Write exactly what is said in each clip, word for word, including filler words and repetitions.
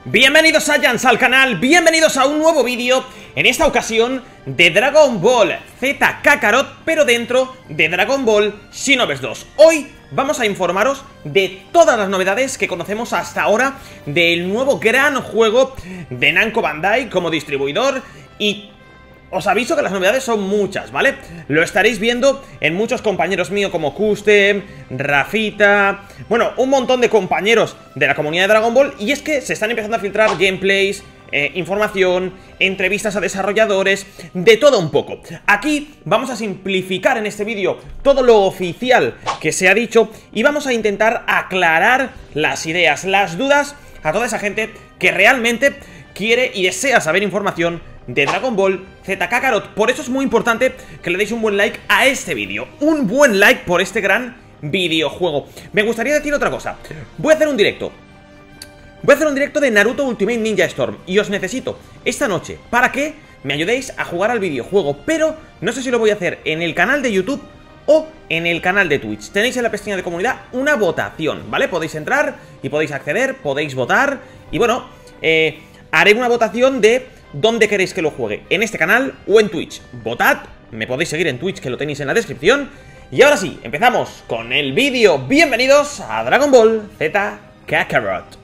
Bienvenidos Saiyans al canal, bienvenidos a un nuevo vídeo, en esta ocasión de Dragon Ball Z Kakarot, pero dentro de Dragon Ball Xenoverse dos. Hoy vamos a informaros de todas las novedades que conocemos hasta ahora del nuevo gran juego de Namco Bandai como distribuidor y... os aviso que las novedades son muchas, ¿vale? Lo estaréis viendo en muchos compañeros míos como Custom, Rafita... bueno, un montón de compañeros de la comunidad de Dragon Ball. Y es que se están empezando a filtrar gameplays, eh, información, entrevistas a desarrolladores, de todo un poco. Aquí vamos a simplificar en este vídeo todo lo oficial que se ha dicho y vamos a intentar aclarar las ideas, las dudas a toda esa gente que realmente quiere y desea saber información de Dragon Ball Z Kakarot. Por eso es muy importante que le deis un buen like a este vídeo. Un buen like por este gran videojuego. Me gustaría decir otra cosa. Voy a hacer un directo. Voy a hacer un directo de Naruto Ultimate Ninja Storm y os necesito esta noche para que me ayudéis a jugar al videojuego. Pero no sé si lo voy a hacer en el canal de YouTube o en el canal de Twitch. Tenéis en la pestaña de comunidad una votación, ¿vale? Podéis entrar y podéis acceder, podéis votar. Y bueno, eh, haré una votación de dónde queréis que lo juegue, en este canal o en Twitch. Votad, me podéis seguir en Twitch, que lo tenéis en la descripción. Y ahora sí, empezamos con el vídeo. Bienvenidos a Dragon Ball Z Kakarot.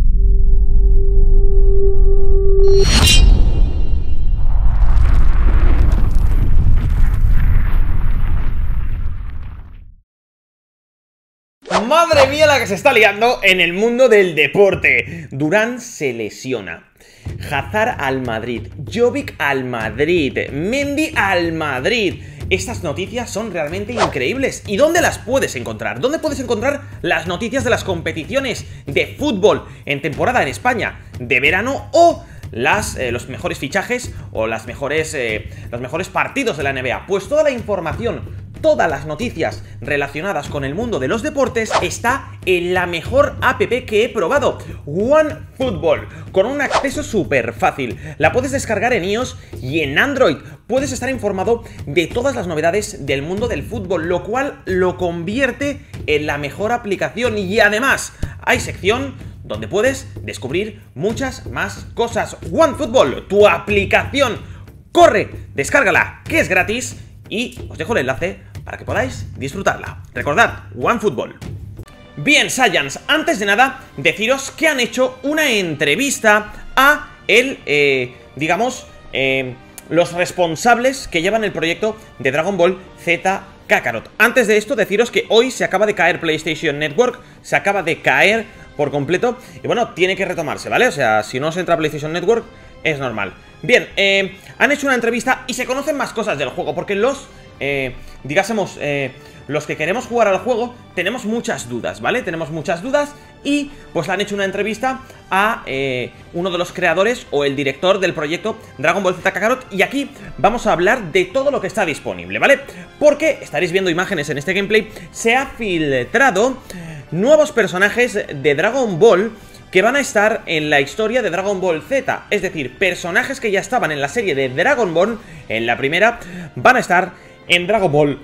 Madre mía la que se está liando en el mundo del deporte. Durán se lesiona, Hazard al Madrid, Jovic al Madrid, Mendy al Madrid. Estas noticias son realmente increíbles. ¿Y dónde las puedes encontrar? ¿Dónde puedes encontrar las noticias de las competiciones de fútbol en temporada en España de verano o las, eh, los mejores fichajes o las mejores, eh, los mejores partidos de la N B A? Pues toda la información, todas las noticias relacionadas con el mundo de los deportes está en la mejor app que he probado, OneFootball, con un acceso súper fácil. La puedes descargar en iOS y en Android. Puedes estar informado de todas las novedades del mundo del fútbol, lo cual lo convierte en la mejor aplicación. Y además hay sección donde puedes descubrir muchas más cosas. OneFootball, tu aplicación. Corre, descárgala, que es gratis. Y os dejo el enlace para que podáis disfrutarla. Recordad, OneFootball. Bien, Saiyans, antes de nada, deciros que han hecho una entrevista a el, eh, digamos, eh, los responsables que llevan el proyecto de Dragon Ball Z Kakarot. Antes de esto, deciros que hoy se acaba de caer PlayStation Network, se acaba de caer por completo, y bueno, tiene que retomarse, ¿vale? O sea, si no os entra PlayStation Network, es normal. Bien, eh, han hecho una entrevista y se conocen más cosas del juego, porque los, eh, digásemos, eh, los que queremos jugar al juego tenemos muchas dudas, ¿vale? Tenemos muchas dudas y pues le han hecho una entrevista a eh, uno de los creadores o el director del proyecto Dragon Ball Z Kakarot. Y aquí vamos a hablar de todo lo que está disponible, ¿vale? Porque estaréis viendo imágenes en este gameplay. Se ha filtrado nuevos personajes de Dragon Ball que van a estar en la historia de Dragon Ball Z. Es decir, personajes que ya estaban en la serie de Dragon Ball, en la primera, van a estar en Dragon Ball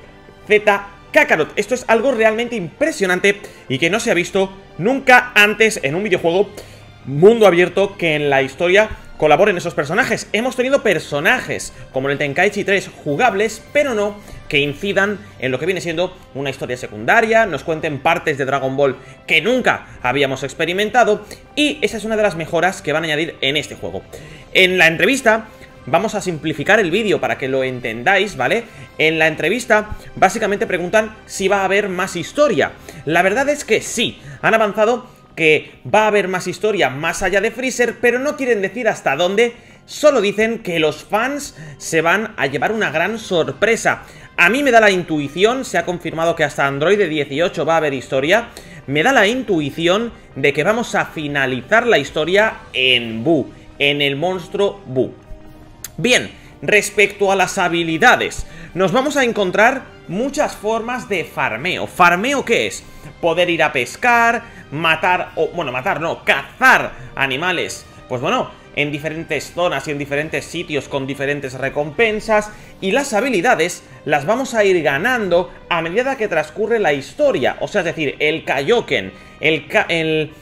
Z Kakarot. Esto es algo realmente impresionante y que no se ha visto nunca antes en un videojuego mundo abierto que en la historia colaboren esos personajes. Hemos tenido personajes como el Tenkaichi tres jugables, pero no que incidan en lo que viene siendo una historia secundaria, nos cuenten partes de Dragon Ball que nunca habíamos experimentado, y esa es una de las mejoras que van a añadir en este juego. En la entrevista vamos a simplificar el vídeo para que lo entendáis, ¿vale? En la entrevista básicamente preguntan si va a haber más historia. La verdad es que sí, han avanzado que va a haber más historia más allá de Freezer, pero no quieren decir hasta dónde. Solo dicen que los fans se van a llevar una gran sorpresa. A mí me da la intuición, se ha confirmado que hasta Android dieciocho va a haber historia. Me da la intuición de que vamos a finalizar la historia en Buu, en el monstruo Buu. Bien, respecto a las habilidades, nos vamos a encontrar muchas formas de farmeo. ¿Farmeo qué es? Poder ir a pescar, matar, o bueno, matar no, cazar animales, pues bueno, en diferentes zonas y en diferentes sitios con diferentes recompensas. Y las habilidades las vamos a ir ganando a medida que transcurre la historia. O sea, es decir, el Kaioken, el, el,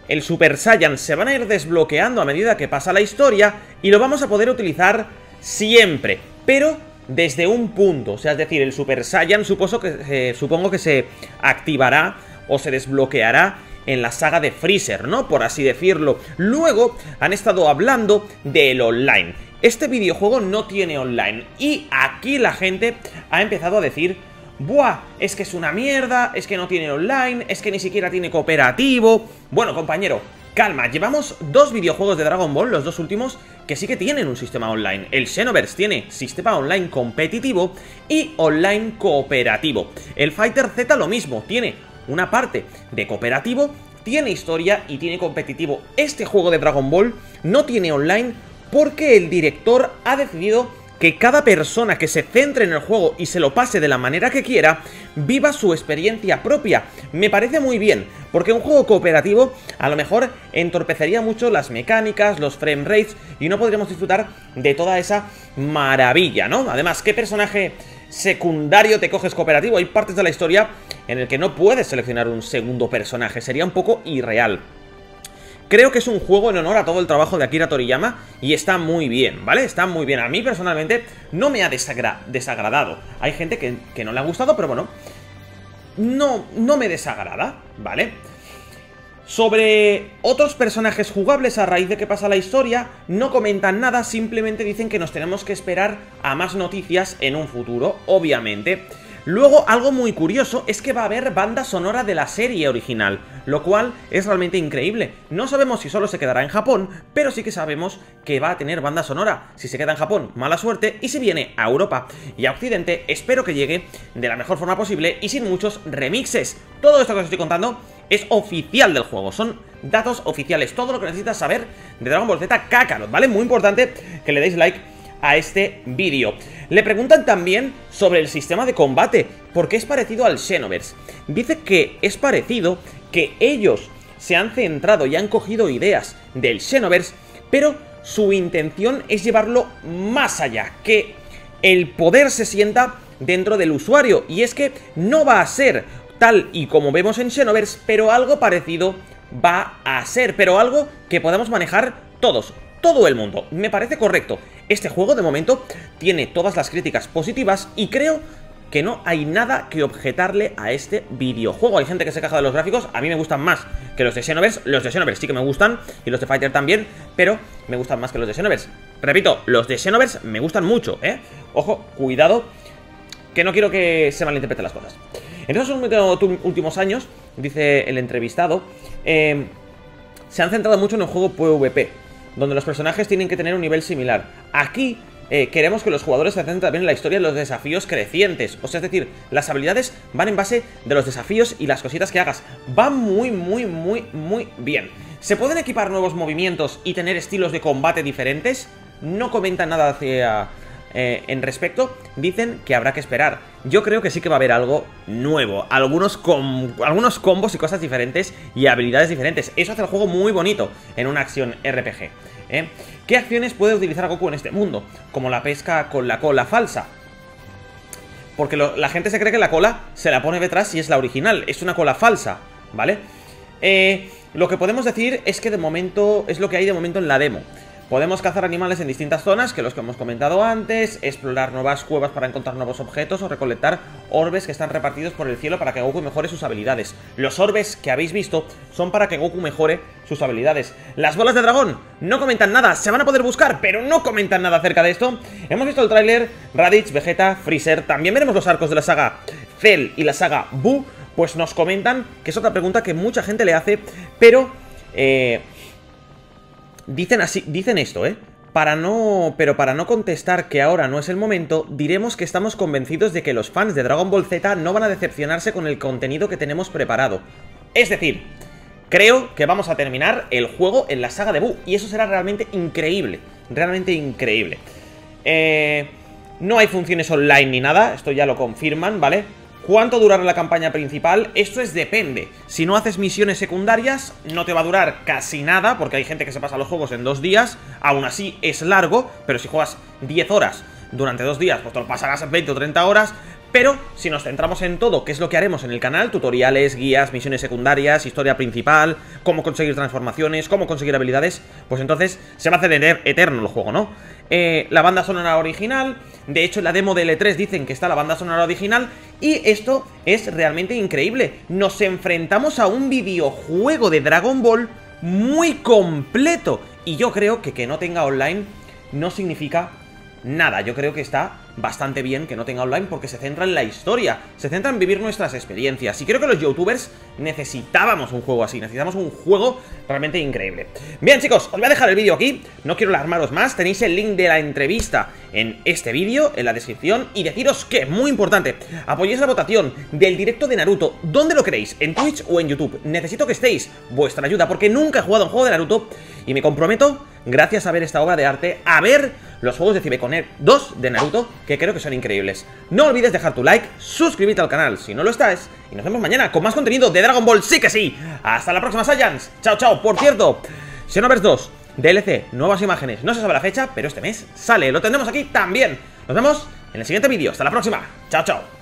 el Super Saiyan se van a ir desbloqueando a medida que pasa la historia y lo vamos a poder utilizar siempre, pero desde un punto. O sea, es decir, el Super Saiyan supongo que, eh, supongo que se activará o se desbloqueará en la saga de Freezer, ¿no? Por así decirlo. Luego han estado hablando del online. Este videojuego no tiene online y aquí la gente ha empezado a decir: buah, es que es una mierda, es que no tiene online, es que ni siquiera tiene cooperativo. Bueno, compañero, calma, llevamos dos videojuegos de Dragon Ball, los dos últimos, que sí que tienen un sistema online. El Xenoverse tiene sistema online competitivo y online cooperativo. El Fighter Z lo mismo, tiene una parte de cooperativo, tiene historia y tiene competitivo. Este juego de Dragon Ball no tiene online porque el director ha decidido que cada persona que se centre en el juego y se lo pase de la manera que quiera, viva su experiencia propia. Me parece muy bien, porque un juego cooperativo a lo mejor entorpecería mucho las mecánicas, los frame rates, y no podríamos disfrutar de toda esa maravilla, ¿no? Además, ¿qué personaje secundario te coges cooperativo? Hay partes de la historia en el que no puedes seleccionar un segundo personaje, sería un poco irreal. Creo que es un juego en honor a todo el trabajo de Akira Toriyama y está muy bien, ¿vale? Está muy bien. A mí personalmente no me ha desagra desagradado. Hay gente que, que no le ha gustado, pero bueno, no, no me desagrada, ¿vale? Sobre otros personajes jugables a raíz de que pasa la historia, no comentan nada, simplemente dicen que nos tenemos que esperar a más noticias en un futuro, obviamente. Luego, algo muy curioso es que va a haber banda sonora de la serie original, lo cual es realmente increíble. No sabemos si solo se quedará en Japón, pero sí que sabemos que va a tener banda sonora. Si se queda en Japón, mala suerte, y si viene a Europa y a Occidente, espero que llegue de la mejor forma posible y sin muchos remixes. Todo esto que os estoy contando es oficial del juego, son datos oficiales, todo lo que necesitas saber de Dragon Ball Z Kakarot, ¿vale? Muy importante que le deis like a este vídeo. Le preguntan también sobre el sistema de combate, porque es parecido al Xenoverse. Dice que es parecido, que ellos se han centrado y han cogido ideas del Xenoverse, pero su intención es llevarlo más allá, que el poder se sienta dentro del usuario, y es que no va a ser tal y como vemos en Xenoverse, pero algo parecido va a ser, pero algo que podamos manejar todos, todo el mundo. Me parece correcto. Este juego de momento tiene todas las críticas positivas y creo que no hay nada que objetarle a este videojuego. Hay gente que se queja de los gráficos, a mí me gustan más que los de Xenoverse. Los de Xenoverse sí que me gustan y los de Fighter también, pero me gustan más que los de Xenoverse. Repito, los de Xenoverse me gustan mucho, ¿eh? Ojo, cuidado, que no quiero que se malinterpreten las cosas. En estos últimos años, dice el entrevistado, eh, se han centrado mucho en el juego PvP, donde los personajes tienen que tener un nivel similar. Aquí eh, queremos que los jugadores se centren también en la historia de los desafíos crecientes. O sea, es decir, las habilidades van en base de los desafíos y las cositas que hagas. Va muy, muy, muy, muy bien. ¿Se pueden equipar nuevos movimientos y tener estilos de combate diferentes? No comentan nada hacia... Eh, en respecto, dicen que habrá que esperar. Yo creo que sí que va a haber algo nuevo, algunos, com algunos combos y cosas diferentes y habilidades diferentes. Eso hace el juego muy bonito en una acción R P G, ¿eh? ¿Qué acciones puede utilizar Goku en este mundo? Como la pesca con la cola falsa. Porque lo, la gente se cree que la cola se la pone detrás y es la original. Es una cola falsa, ¿vale? Eh, lo que podemos decir es que de momento es lo que hay de momento en la demo. Podemos cazar animales en distintas zonas, que los que hemos comentado antes, explorar nuevas cuevas para encontrar nuevos objetos o recolectar orbes que están repartidos por el cielo para que Goku mejore sus habilidades. Los orbes que habéis visto son para que Goku mejore sus habilidades. Las bolas de dragón no comentan nada, se van a poder buscar, pero no comentan nada acerca de esto. Hemos visto el tráiler, Raditz, Vegeta, Freezer, también veremos los arcos de la saga Cell y la saga Buu, pues nos comentan, que es otra pregunta que mucha gente le hace, pero... Eh... Dicen así, dicen esto, ¿eh? Para no, pero para no contestar que ahora no es el momento, diremos que estamos convencidos de que los fans de Dragon Ball Z no van a decepcionarse con el contenido que tenemos preparado. Es decir, creo que vamos a terminar el juego en la saga de Buu, y eso será realmente increíble, realmente increíble. Eh, no hay funciones online ni nada, esto ya lo confirman, ¿vale? ¿Cuánto durará la campaña principal? Esto es depende. Si no haces misiones secundarias, no te va a durar casi nada, porque hay gente que se pasa los juegos en dos días. Aún así es largo, pero si juegas diez horas durante dos días, pues te lo pasarás en veinte o treinta horas. Pero si nos centramos en todo, ¿qué es lo que haremos en el canal? Tutoriales, guías, misiones secundarias, historia principal, cómo conseguir transformaciones, cómo conseguir habilidades, pues entonces se va a hacer eterno el juego, ¿no? Eh, la banda sonora original, de hecho en la demo de L tres dicen que está la banda sonora original, y esto es realmente increíble. Nos enfrentamos a un videojuego de Dragon Ball muy completo, y yo creo que que no tenga online no significa nada. Yo creo que está bastante bien que no tenga online porque se centra en la historia, se centra en vivir nuestras experiencias. Y creo que los youtubers necesitábamos un juego así, necesitamos un juego realmente increíble. Bien, chicos, os voy a dejar el vídeo aquí, no quiero alarmaros más, tenéis el link de la entrevista en este vídeo, en la descripción, y deciros que, muy importante, apoyéis la votación del directo de Naruto. ¿Dónde lo queréis? ¿En Twitch o en YouTube? Necesito que estéis vuestra ayuda porque nunca he jugado a un juego de Naruto y me comprometo, gracias a ver esta obra de arte, a ver los juegos de Cibeconer dos de Naruto, que creo que son increíbles. No olvides dejar tu like, suscribirte al canal si no lo estás, y nos vemos mañana con más contenido de Dragon Ball, sí que sí. Hasta la próxima, Saiyans. Chao, chao. Por cierto, Xenoverse dos, D L C, nuevas imágenes, no se sabe la fecha, pero este mes sale, lo tendremos aquí también. Nos vemos en el siguiente vídeo. Hasta la próxima. Chao, chao.